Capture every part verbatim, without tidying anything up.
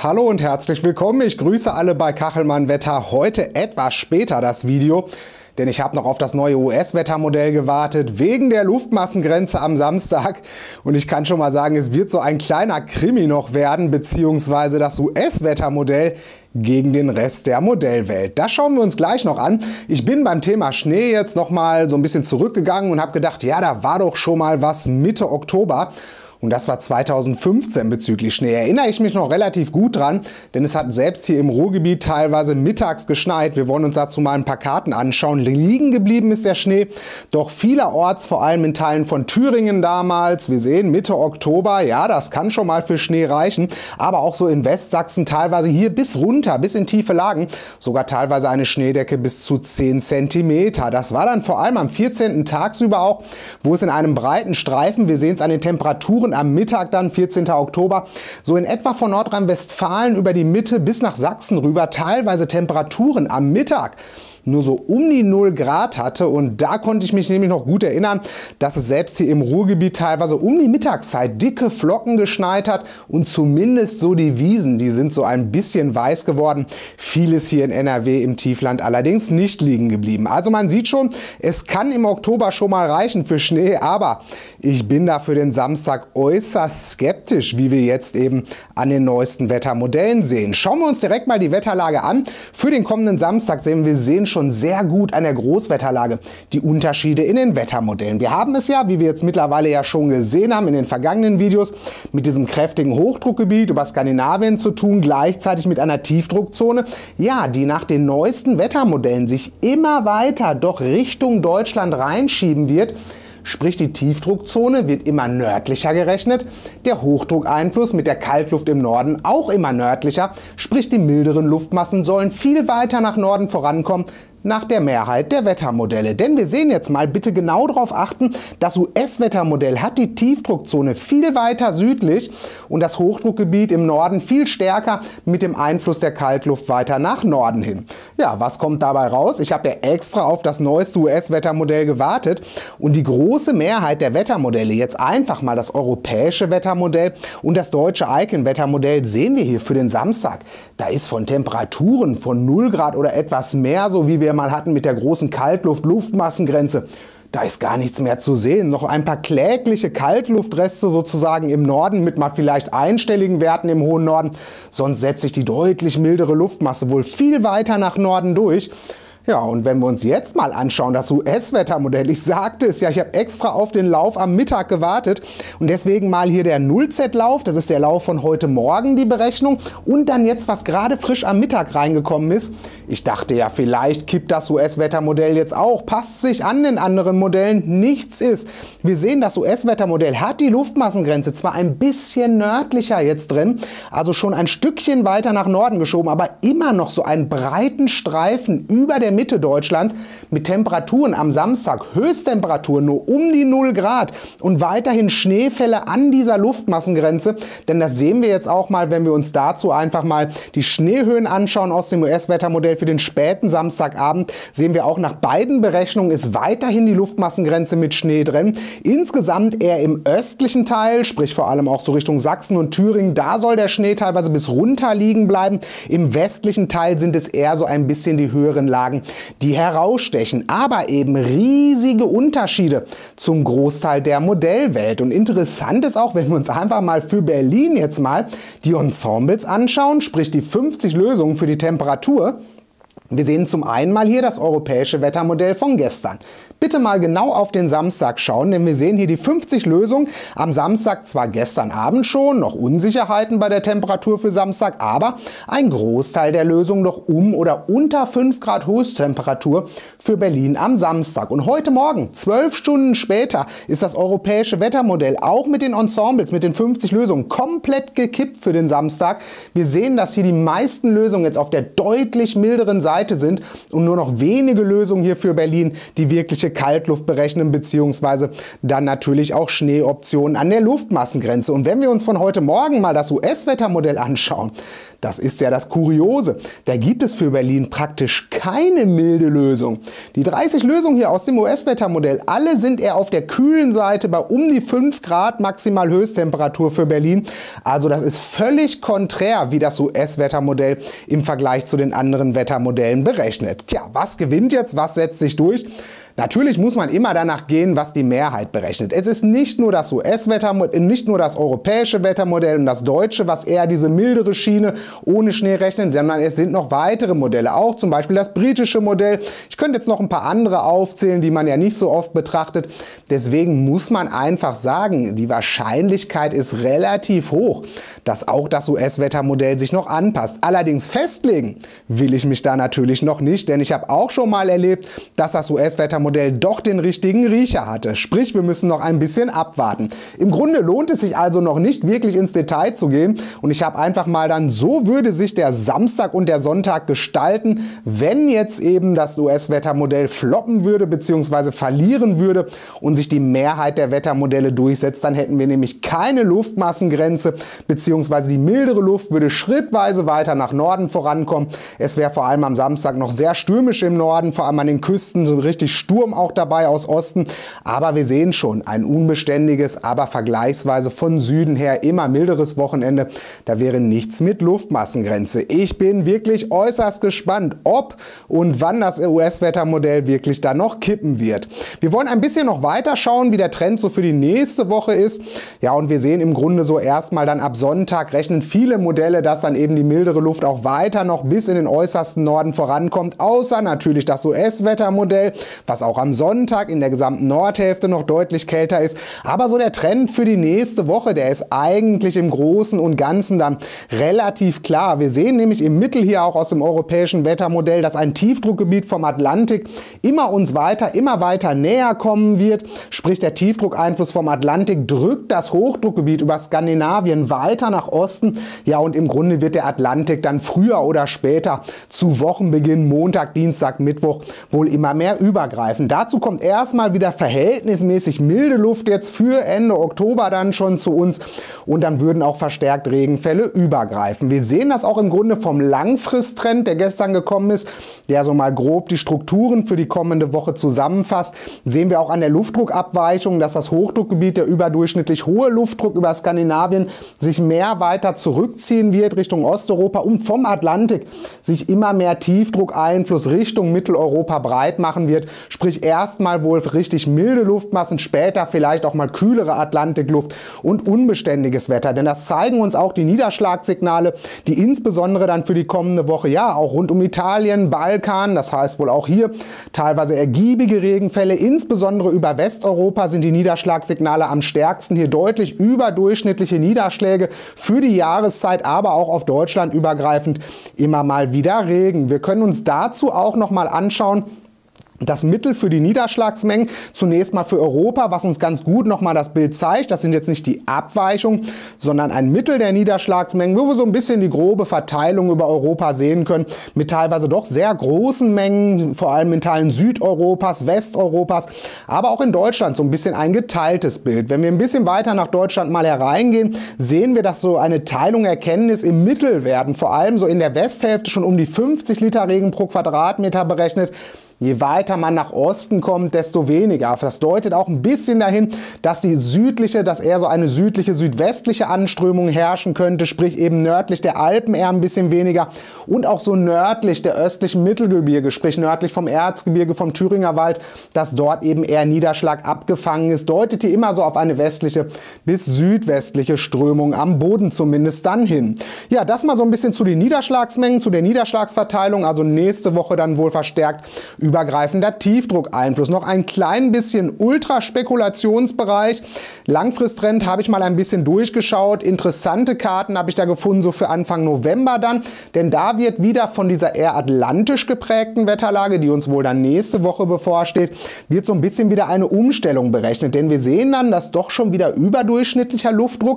Hallo und herzlich willkommen. Ich grüße alle bei Kachelmann Wetter. Heute etwas später das Video, denn ich habe noch auf das neue U S-Wettermodell gewartet, wegen der Luftmassengrenze am Samstag. Und ich kann schon mal sagen, es wird so ein kleiner Krimi noch werden, beziehungsweise das U S-Wettermodell gegen den Rest der Modellwelt. Das schauen wir uns gleich noch an. Ich bin beim Thema Schnee jetzt noch mal so ein bisschen zurückgegangen und habe gedacht, ja, da war doch schon mal was Mitte Oktober. Und das war zweitausendfünfzehn bezüglich Schnee. Erinnere ich mich noch relativ gut dran, denn es hat selbst hier im Ruhrgebiet teilweise mittags geschneit. Wir wollen uns dazu mal ein paar Karten anschauen. Liegen geblieben ist der Schnee, doch vielerorts, vor allem in Teilen von Thüringen damals. Wir sehen Mitte Oktober, ja, das kann schon mal für Schnee reichen. Aber auch so in Westsachsen teilweise hier bis runter, bis in tiefe Lagen. Sogar teilweise eine Schneedecke bis zu zehn Zentimeter. Das war dann vor allem am vierzehnten tagsüber auch, wo es in einem breiten Streifen, wir sehen es an den Temperaturen, am Mittag dann, vierzehnten Oktober, so in etwa von Nordrhein-Westfalen über die Mitte bis nach Sachsen rüber, teilweise Temperaturen am Mittag nur so um die null Grad hatte. Und da konnte ich mich nämlich noch gut erinnern, dass es selbst hier im Ruhrgebiet teilweise um die Mittagszeit dicke Flocken geschneit hat und zumindest so die Wiesen, die sind so ein bisschen weiß geworden. Vieles hier in N R W im Tiefland allerdings nicht liegen geblieben. Also man sieht schon, es kann im Oktober schon mal reichen für Schnee, aber ich bin da für den Samstag äußerst skeptisch, wie wir jetzt eben an den neuesten Wettermodellen sehen. Schauen wir uns direkt mal die Wetterlage an. Für den kommenden Samstag sehen wir sehen schon schon sehr gut an der Großwetterlage die Unterschiede in den Wettermodellen. Wir haben es ja, wie wir jetzt mittlerweile ja schon gesehen haben in den vergangenen Videos, mit diesem kräftigen Hochdruckgebiet über Skandinavien zu tun, gleichzeitig mit einer Tiefdruckzone, ja, die nach den neuesten Wettermodellen sich immer weiter doch Richtung Deutschland reinschieben wird. Sprich, die Tiefdruckzone wird immer nördlicher gerechnet, der Hochdruckeinfluss mit der Kaltluft im Norden auch immer nördlicher, sprich die milderen Luftmassen sollen viel weiter nach Norden vorankommen, nach der Mehrheit der Wettermodelle. Denn wir sehen jetzt mal, bitte genau darauf achten, das U S-Wettermodell hat die Tiefdruckzone viel weiter südlich und das Hochdruckgebiet im Norden viel stärker mit dem Einfluss der Kaltluft weiter nach Norden hin. Ja, was kommt dabei raus? Ich habe ja extra auf das neueste U S-Wettermodell gewartet und die große Mehrheit der Wettermodelle, jetzt einfach mal das europäische Wettermodell und das deutsche Icon-Wettermodell sehen wir hier für den Samstag. Da ist von Temperaturen von null Grad oder etwas mehr, so wie wir mal hatten mit der großen Kaltluft-Luftmassengrenze. Da ist gar nichts mehr zu sehen. Noch ein paar klägliche Kaltluftreste sozusagen im Norden mit mal vielleicht einstelligen Werten im hohen Norden. Sonst setzt sich die deutlich mildere Luftmasse wohl viel weiter nach Norden durch. Ja, und wenn wir uns jetzt mal anschauen, das U S-Wettermodell, ich sagte es ja, ich habe extra auf den Lauf am Mittag gewartet und deswegen mal hier der null Z-Lauf, das ist der Lauf von heute Morgen, die Berechnung, und dann jetzt, was gerade frisch am Mittag reingekommen ist. Ich dachte ja, vielleicht kippt das U S-Wettermodell jetzt auch, passt sich an den anderen Modellen, nichts ist. Wir sehen, das U S-Wettermodell hat die Luftmassengrenze zwar ein bisschen nördlicher jetzt drin, also schon ein Stückchen weiter nach Norden geschoben, aber immer noch so einen breiten Streifen über der Mitte Deutschlands mit Temperaturen am Samstag, Höchsttemperaturen nur um die null Grad und weiterhin Schneefälle an dieser Luftmassengrenze, denn das sehen wir jetzt auch mal, wenn wir uns dazu einfach mal die Schneehöhen anschauen aus dem U S-Wettermodell für den späten Samstagabend, sehen wir auch nach beiden Berechnungen ist weiterhin die Luftmassengrenze mit Schnee drin. Insgesamt eher im östlichen Teil, sprich vor allem auch so Richtung Sachsen und Thüringen, da soll der Schnee teilweise bis runter liegen bleiben. Im westlichen Teil sind es eher so ein bisschen die höheren Lagen, die herausstechen, aber eben riesige Unterschiede zum Großteil der Modellwelt. Und interessant ist auch, wenn wir uns einfach mal für Berlin jetzt mal die Ensembles anschauen, sprich die fünfzig Lösungen für die Temperatur. Wir sehen zum einen mal hier das europäische Wettermodell von gestern. Bitte mal genau auf den Samstag schauen, denn wir sehen hier die fünfzig Lösungen. Am Samstag zwar gestern Abend schon, noch Unsicherheiten bei der Temperatur für Samstag, aber ein Großteil der Lösungen noch um oder unter fünf Grad Höchsttemperatur für Berlin am Samstag. Und heute Morgen, zwölf Stunden später, ist das europäische Wettermodell auch mit den Ensembles, mit den fünfzig Lösungen komplett gekippt für den Samstag. Wir sehen, dass hier die meisten Lösungen jetzt auf der deutlich milderen Seite pleite sind und nur noch wenige Lösungen hier für Berlin die wirkliche Kaltluft berechnen, beziehungsweise dann natürlich auch Schneeoptionen an der Luftmassengrenze. Und wenn wir uns von heute Morgen mal das U S-Wettermodell anschauen, das ist ja das Kuriose. Da gibt es für Berlin praktisch keine milde Lösung. Die dreißig Lösungen hier aus dem U S-Wettermodell, alle sind eher auf der kühlen Seite bei um die fünf Grad maximal Höchsttemperatur für Berlin. Also das ist völlig konträr, wie das U S-Wettermodell im Vergleich zu den anderen Wettermodellen berechnet. Tja, was gewinnt jetzt? Was setzt sich durch? Natürlich muss man immer danach gehen, was die Mehrheit berechnet. Es ist nicht nur das U S-Wettermodell, nicht nur das europäische Wettermodell und das deutsche, was eher diese mildere Schiene ohne Schnee rechnet, sondern es sind noch weitere Modelle, auch zum Beispiel das britische Modell. Ich könnte jetzt noch ein paar andere aufzählen, die man ja nicht so oft betrachtet. Deswegen muss man einfach sagen, die Wahrscheinlichkeit ist relativ hoch, dass auch das U S-Wettermodell sich noch anpasst. Allerdings festlegen will ich mich da natürlich noch nicht, denn ich habe auch schon mal erlebt, dass das U S-Wettermodell doch den richtigen Riecher hatte. Sprich, wir müssen noch ein bisschen abwarten. Im Grunde lohnt es sich also noch nicht wirklich ins Detail zu gehen und ich habe einfach mal dann, so würde sich der Samstag und der Sonntag gestalten, wenn jetzt eben das U S-Wettermodell floppen würde bzw. verlieren würde und sich die Mehrheit der Wettermodelle durchsetzt, dann hätten wir nämlich keine Luftmassengrenze bzw. die mildere Luft würde schrittweise weiter nach Norden vorankommen. Es wäre vor allem am Samstag noch sehr stürmisch im Norden, vor allem an den Küsten, so richtig Sturm auch dabei aus Osten, aber wir sehen schon ein unbeständiges, aber vergleichsweise von Süden her immer milderes Wochenende. Da wäre nichts mit Luftmassengrenze. Ich bin wirklich äußerst gespannt, ob und wann das U S-Wettermodell wirklich dann noch kippen wird. Wir wollen ein bisschen noch weiter schauen, wie der Trend so für die nächste Woche ist. Ja, und wir sehen im Grunde so erstmal dann ab Sonntag rechnen viele Modelle, dass dann eben die mildere Luft auch weiter noch bis in den äußersten Norden vorankommt, außer natürlich das U S-Wettermodell, was auch am Sonntag in der gesamten Nordhälfte noch deutlich kälter ist. Aber so der Trend für die nächste Woche, der ist eigentlich im Großen und Ganzen dann relativ klar. Wir sehen nämlich im Mittel hier auch aus dem europäischen Wettermodell, dass ein Tiefdruckgebiet vom Atlantik immer uns weiter, immer weiter näher kommen wird. Sprich, der Tiefdruckeinfluss vom Atlantik drückt das Hochdruckgebiet über Skandinavien weiter nach Osten. Ja, und im Grunde wird der Atlantik dann früher oder später zu Wochenbeginn, Montag, Dienstag, Mittwoch, wohl immer mehr übergreifen. Dazu kommt erstmal wieder verhältnismäßig milde Luft jetzt für Ende Oktober dann schon zu uns und dann würden auch verstärkt Regenfälle übergreifen. Wir sehen das auch im Grunde vom Langfristtrend, der gestern gekommen ist, der so mal grob die Strukturen für die kommende Woche zusammenfasst. Sehen wir auch an der Luftdruckabweichung, dass das Hochdruckgebiet, der überdurchschnittlich hohe Luftdruck über Skandinavien, sich mehr weiter zurückziehen wird Richtung Osteuropa und vom Atlantik sich immer mehr Tiefdruckeinfluss Richtung Mitteleuropa breit machen wird. Sprich erstmal wohl richtig milde Luftmassen, später vielleicht auch mal kühlere Atlantikluft und unbeständiges Wetter. Denn das zeigen uns auch die Niederschlagssignale, die insbesondere dann für die kommende Woche, ja auch rund um Italien, Balkan, das heißt wohl auch hier teilweise ergiebige Regenfälle, insbesondere über Westeuropa sind die Niederschlagssignale am stärksten, hier deutlich überdurchschnittliche Niederschläge für die Jahreszeit, aber auch auf Deutschland übergreifend immer mal wieder Regen. Wir können uns dazu auch noch mal anschauen, das Mittel für die Niederschlagsmengen, zunächst mal für Europa, was uns ganz gut nochmal das Bild zeigt. Das sind jetzt nicht die Abweichungen, sondern ein Mittel der Niederschlagsmengen, wo wir so ein bisschen die grobe Verteilung über Europa sehen können, mit teilweise doch sehr großen Mengen, vor allem in Teilen Südeuropas, Westeuropas, aber auch in Deutschland so ein bisschen ein geteiltes Bild. Wenn wir ein bisschen weiter nach Deutschland mal hereingehen, sehen wir, dass so eine Teilung erkennen ist. Im Mittel werden vor allem so in der Westhälfte schon um die fünfzig Liter Regen pro Quadratmeter berechnet. Je weiter man nach Osten kommt, desto weniger. Das deutet auch ein bisschen dahin, dass die südliche, dass eher so eine südliche, südwestliche Anströmung herrschen könnte, sprich eben nördlich der Alpen eher ein bisschen weniger und auch so nördlich der östlichen Mittelgebirge, sprich nördlich vom Erzgebirge, vom Thüringer Wald, dass dort eben eher Niederschlag abgefangen ist, deutet hier immer so auf eine westliche bis südwestliche Strömung am Boden zumindest dann hin. Ja, das mal so ein bisschen zu den Niederschlagsmengen, zu der Niederschlagsverteilung, also nächste Woche dann wohl verstärkt übergreifender Tiefdruckeinfluss. Noch ein klein bisschen Ultraspekulationsbereich. Langfristtrend habe ich mal ein bisschen durchgeschaut. Interessante Karten habe ich da gefunden, so für Anfang November dann. Denn da wird wieder von dieser eher atlantisch geprägten Wetterlage, die uns wohl dann nächste Woche bevorsteht, wird so ein bisschen wieder eine Umstellung berechnet. Denn wir sehen dann, dass doch schon wieder überdurchschnittlicher Luftdruck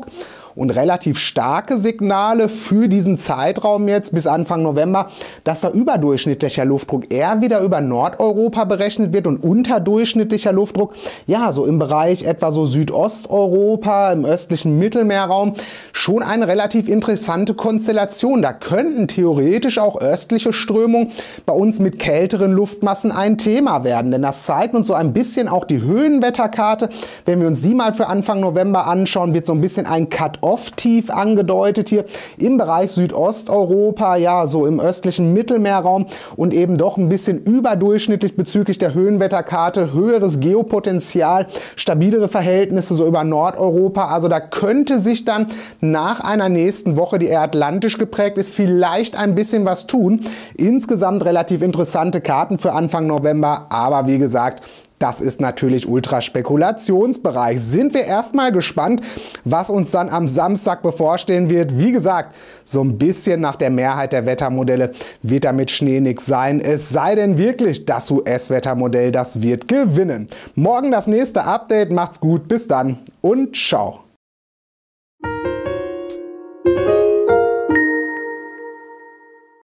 und relativ starke Signale für diesen Zeitraum jetzt bis Anfang November, dass da überdurchschnittlicher Luftdruck eher wieder über Nordeuropa berechnet wird und unterdurchschnittlicher Luftdruck, ja, so im Bereich etwa so Südosteuropa, im östlichen Mittelmeerraum, schon eine relativ interessante Konstellation. Da könnten theoretisch auch östliche Strömungen bei uns mit kälteren Luftmassen ein Thema werden, denn das zeigt uns so ein bisschen auch die Höhenwetterkarte. Wenn wir uns die mal für Anfang November anschauen, wird so ein bisschen ein Cut-Off-Tief angedeutet hier im Bereich Südosteuropa, ja, so im östlichen Mittelmeerraum und eben doch ein bisschen überdurchschnittlich bezüglich der Höhenwetterkarte, höheres Geopotenzial, stabilere Verhältnisse so über Nordeuropa. Also da könnte sich dann nach einer nächsten Woche, die eher atlantisch geprägt ist, vielleicht ein bisschen was tun. Insgesamt relativ interessante Karten für Anfang November, aber wie gesagt, das ist natürlich Ultraspekulationsbereich. Sind wir erstmal gespannt, was uns dann am Samstag bevorstehen wird. Wie gesagt, so ein bisschen nach der Mehrheit der Wettermodelle wird damit Schnee nix sein. Es sei denn wirklich, das U S-Wettermodell, das wird gewinnen. Morgen das nächste Update. Macht's gut, bis dann und ciao.